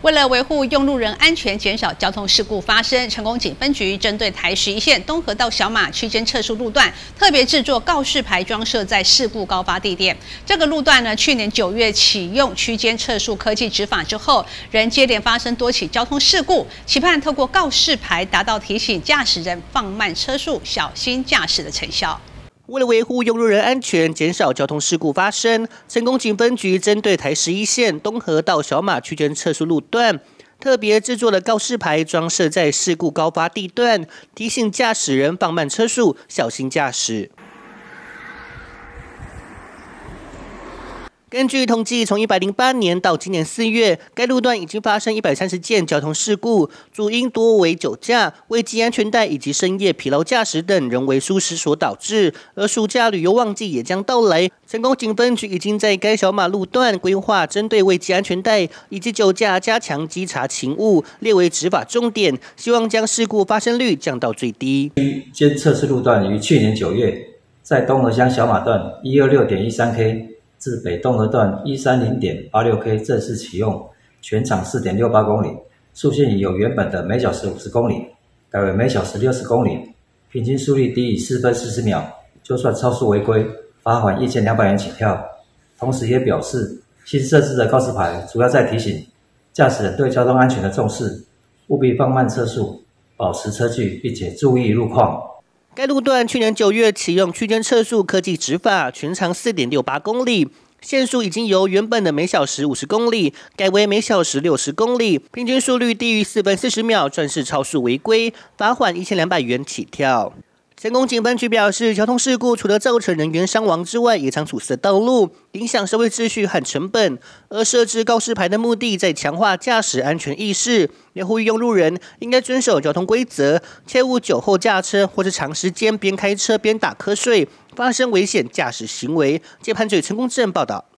为了维护用路人安全，减少交通事故发生，成功警分局针对台11线东河到小马区间测速路段，特别制作告示牌装设在事故高发地点。这个路段呢，去年9月启用区间测速科技执法之后，仍接连发生多起交通事故，期盼透过告示牌达到提醒驾驶人放慢车速、小心驾驶的成效。 为了维护用路人安全，减少交通事故发生，成功警分局针对台11线东河到小马区间测速路段，特别制作了告示牌，装设在事故高发地段，提醒驾驶人放慢车速，小心驾驶。 根据统计，从108年到今年4月，该路段已经发生130件交通事故，主因多为酒驾、未系安全带以及深夜疲劳驾驶等人为疏失所导致。而暑假旅游旺季也将到来，成功警分局已经在该小马路段规划针对未系安全带以及酒驾加强稽查勤务，列为执法重点，希望将事故发生率降到最低。 监测试路段于去年9月，在东河乡小马段126.13K。 至北东河段130.86K 正式启用，全长4.68公里，速限已由原本的每小时50公里，改为每小时60公里，平均速率低于4分40秒，就算超速违规，罚款1200元起跳。同时也表示，新设置的告示牌主要在提醒驾驶人对交通安全的重视，务必放慢车速，保持车距，并且注意路况。 该路段去年9月启用区间测速科技执法，全长4.68公里，限速已经由原本的每小时50公里改为每小时60公里，平均速率低于4分40秒，算是超速违规，罚款1200元起跳。 成功警分局表示，交通事故除了造成人员伤亡之外，也常阻塞道路，影响社会秩序和成本。而设置告示牌的目的，在强化驾驶安全意识，也呼吁用路人应该遵守交通规则，切勿酒后驾车或是长时间边开车边打瞌睡，发生危险驾驶行为。接盘嘴陈公正报道。